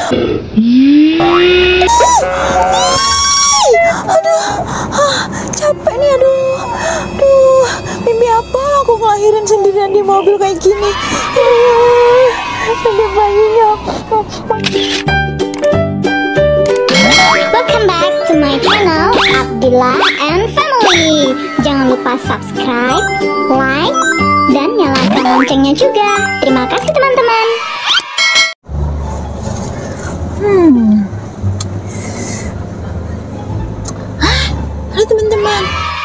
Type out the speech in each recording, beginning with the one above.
Aduh, capek nih, aduh, mimpi apa aku ngelahirin sendirian di mobil kayak gini. Ada bayinya. Welcome back to my channel Abdillah and Family. Jangan lupa subscribe, like, dan nyalakan loncengnya juga. Terima kasih teman-teman. Halo teman-teman.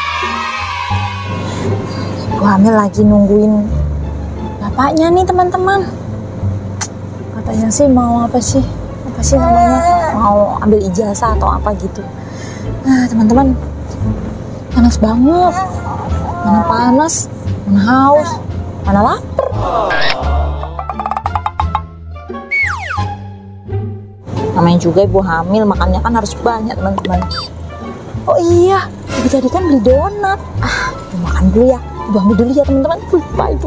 Ibu hamil lagi nungguin bapaknya nih teman-teman. Katanya sih mau apa sih namanya, mau ambil ijazah atau apa gitu. Nah teman-teman, panas banget, mana panas, mana haus, mana lapar. Namanya juga ibu hamil, makannya kan harus banyak teman-teman. Oh iya, ibu tadi kan beli donat. Ibu makan dulu ya, ibu ambil dulu ya teman-teman. Lupa ibu.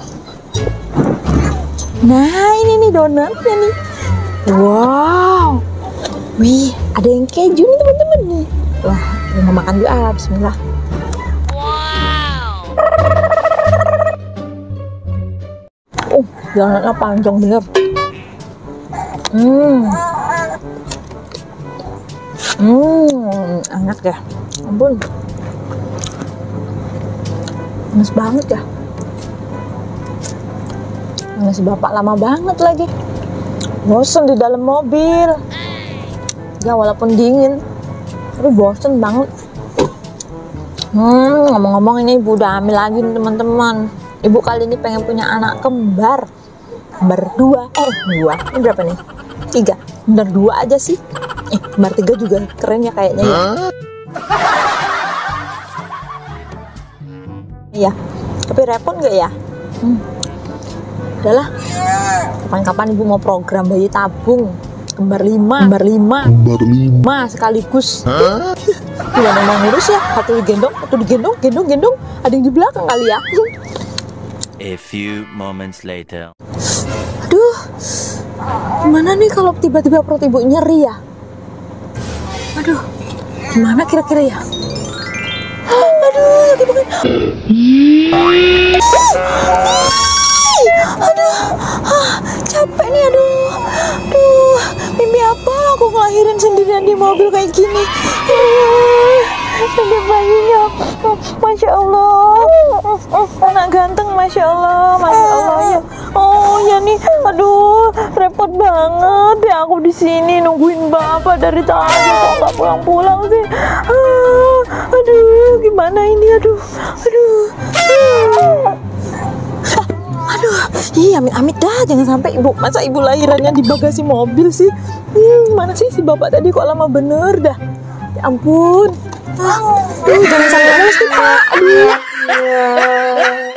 Nah ini nih donatnya nih. Wow, wih ada yang keju nih teman-teman nih. Wah, ibu mau makan dulu. Bismillah. Wow. Donatnya panjang bener. Enak ya, ampun, panas banget ya. Nasi bapak lama banget lagi, bosen di dalam mobil. Ya walaupun dingin, tapi bosen banget. Ngomong-ngomong ini ibu udah hamil lagi nih teman-teman. Ibu kali ini pengen punya anak kembar dua. Dua, ini berapa nih? 3, bener 2 aja sih. Kembar 3 juga keren ya kayaknya ya. Iya, tapi repot nggak ya? Udahlah, kapan-kapan ibu mau program bayi tabung kembar 5 sekaligus. Gimana mau ngurus ya? Satu digendong, ada yang di belakang kali ya. A few moments later. Aduh, gimana nih kalau tiba-tiba perut ibu nyeri ya? Aduh, gimana kira-kira ya? Aduh, lagi bukan. Aduh, capek nih, aduh, mimpi apa aku ngelahirin sendirian di mobil kayak gini. Ada bayinya, masya Allah, anak ganteng, masya Allah ya. Oh ya nih, aduh, repot banget ya aku di sini nungguin bapak dari tadi kok nggak pulang-pulang sih. Aduh, gimana ini, aduh. Iya, amit-amit dah, jangan sampai masa ibu lahirannya di bagasi mobil sih. Mana sih si bapak tadi kok lama bener dah. Ya ampun. Jangan sampai males nih Pak. Aduh.